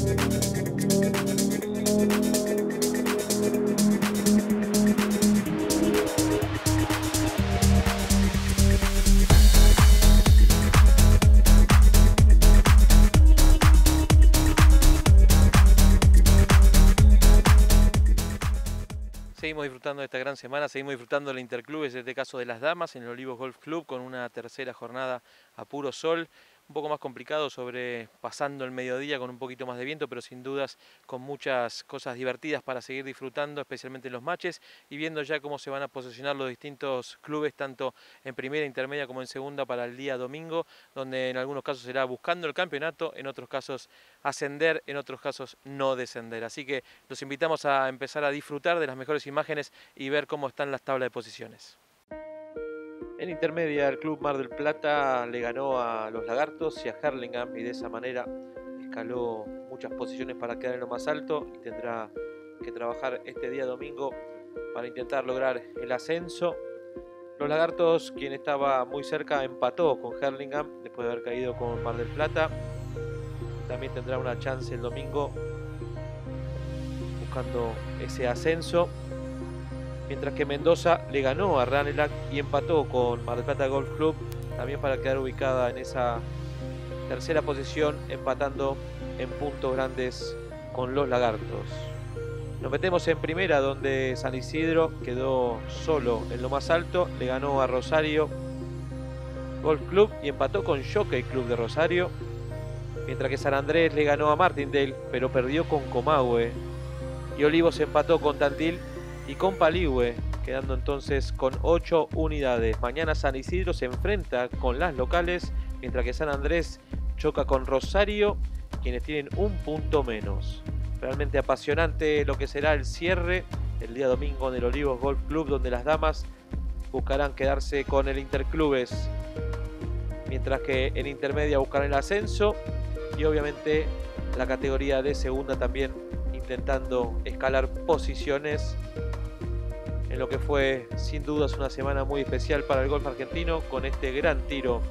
Seguimos disfrutando de esta gran semana, seguimos disfrutando del Interclubes, en este caso de las damas, en el Olivos Golf Club, con una tercera jornada a puro sol. Un poco más complicado pasando el mediodía con un poquito más de viento, pero sin dudas con muchas cosas divertidas para seguir disfrutando, especialmente en los matches, y viendo ya cómo se van a posicionar los distintos clubes, tanto en primera, intermedia como en segunda para el día domingo, donde en algunos casos será buscando el campeonato, en otros casos ascender, en otros casos no descender. Así que los invitamos a empezar a disfrutar de las mejores imágenes y ver cómo están las tablas de posiciones. En intermedia, el Club Mar del Plata le ganó a los Lagartos y a Hurlingham, y de esa manera escaló muchas posiciones para quedar en lo más alto y tendrá que trabajar este día domingo para intentar lograr el ascenso. Los Lagartos, quien estaba muy cerca, empató con Hurlingham después de haber caído con Mar del Plata. También tendrá una chance el domingo buscando ese ascenso. Mientras que Mendoza le ganó a Ranelagh y empató con Mar del Plata Golf Club, también para quedar ubicada en esa tercera posición, empatando en puntos grandes con los Lagartos. Nos metemos en primera, donde San Isidro quedó solo en lo más alto, le ganó a Rosario Golf Club y empató con Jockey Club de Rosario, mientras que San Andrés le ganó a Martindale, pero perdió con Comahue, y Olivos empató con Tandil y con Paligüe, quedando entonces con 8 unidades. Mañana San Isidro se enfrenta con las locales, mientras que San Andrés choca con Rosario, quienes tienen un punto menos. Realmente apasionante lo que será el cierre el día domingo en el Olivos Golf Club, donde las damas buscarán quedarse con el Interclubes, mientras que en intermedia buscarán el ascenso, y obviamente la categoría de segunda también intentando escalar posiciones en lo que fue sin dudas una semana muy especial para el golf argentino, con este gran tiro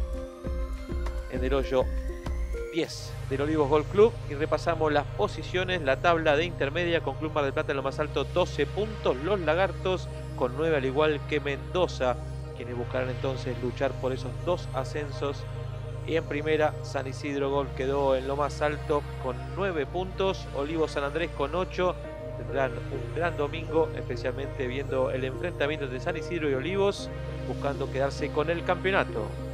en el hoyo 10 del Olivos Golf Club. Y repasamos las posiciones, la tabla de intermedia, con Club Mar del Plata en lo más alto, 12 puntos, los Lagartos con 9, al igual que Mendoza, quienes buscarán entonces luchar por esos 2 ascensos. Y en primera, San Isidro Golf quedó en lo más alto con 9 puntos, Olivos San Andrés con 8. Tendrán un gran domingo, especialmente viendo el enfrentamiento de San Isidro y Olivos, buscando quedarse con el campeonato.